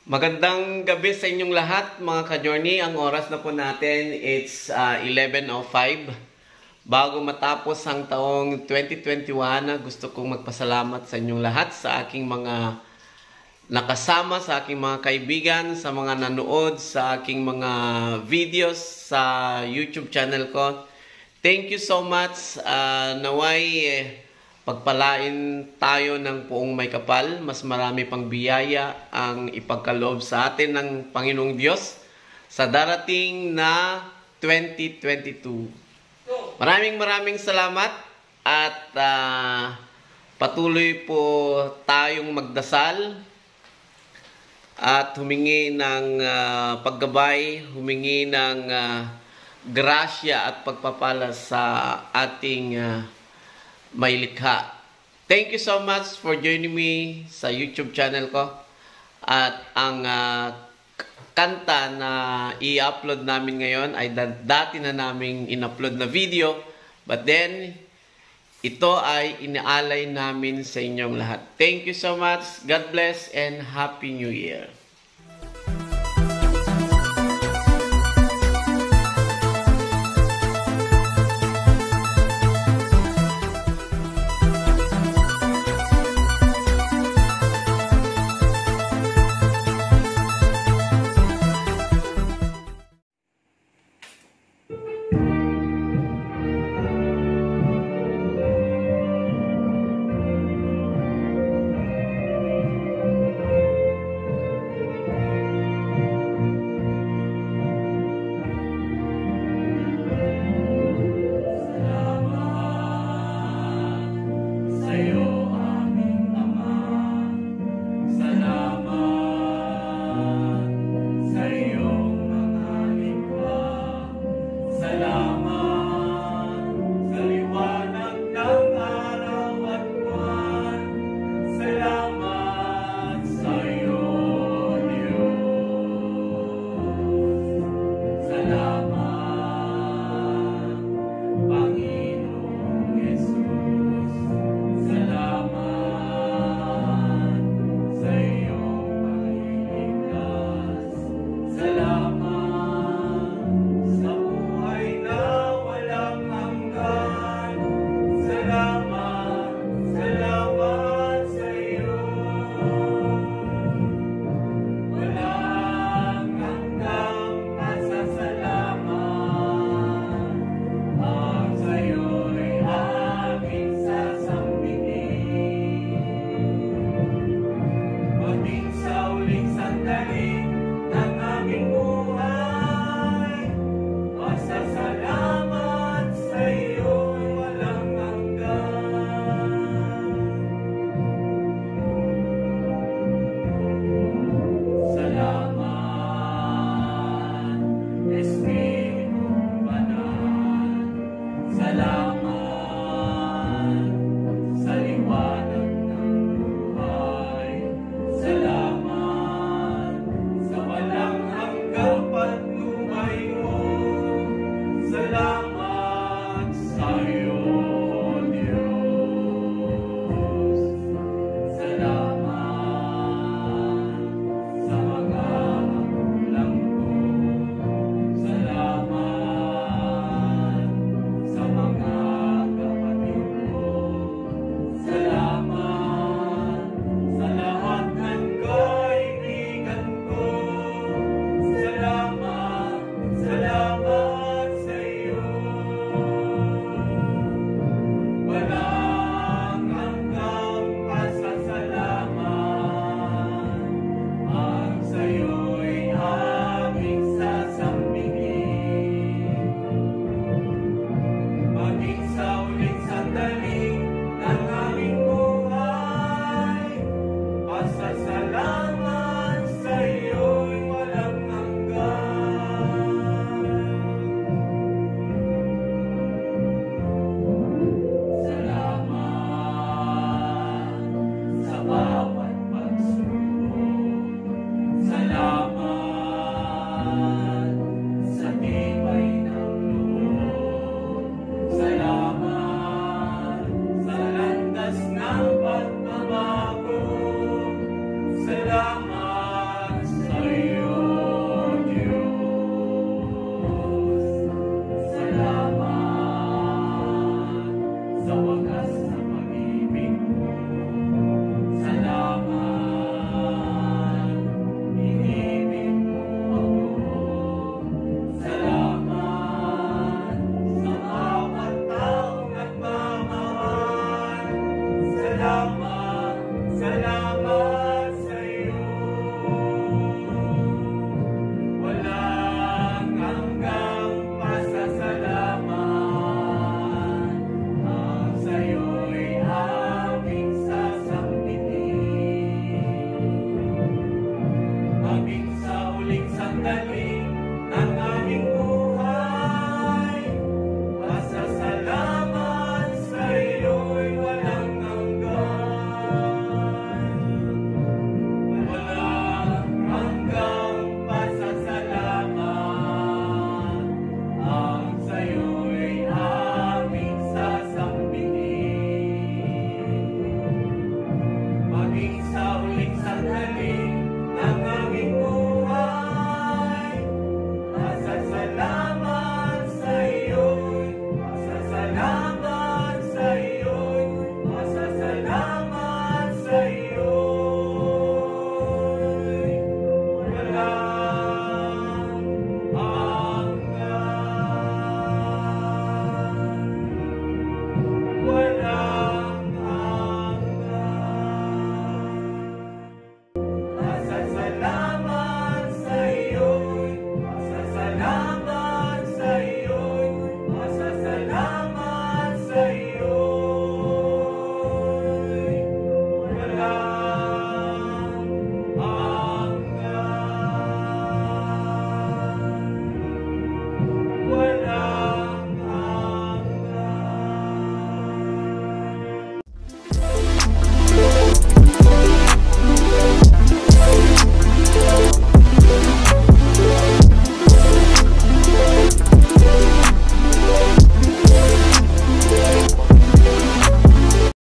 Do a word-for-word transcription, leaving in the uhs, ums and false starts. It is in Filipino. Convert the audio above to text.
Magandang gabi sa inyong lahat mga ka-journey. Ang oras na po natin it's uh, eleven oh five. Bago matapos ang taong twenty twenty-one, gusto kong magpasalamat sa inyong lahat, sa aking mga nakasama, sa aking mga kaibigan, sa mga nanood, sa aking mga videos sa YouTube channel ko. Thank you so much. Uh, naway eh, pagpalain tayo ng poong may kapal, mas marami pang biyaya ang ipagkaloob sa atin ng Panginoong Diyos sa darating na twenty twenty-two. Maraming maraming salamat at uh, patuloy po tayong magdasal at humingi ng uh, paggabay, humingi ng uh, grasya at pagpapala sa ating uh, may likha. Thank you so much for joining me sa YouTube channel ko. At ang uh, kanta na i-upload namin ngayon ay dati na naming in-upload na video. But then, ito ay inaalay namin sa inyong lahat. Thank you so much. God bless and Happy New Year.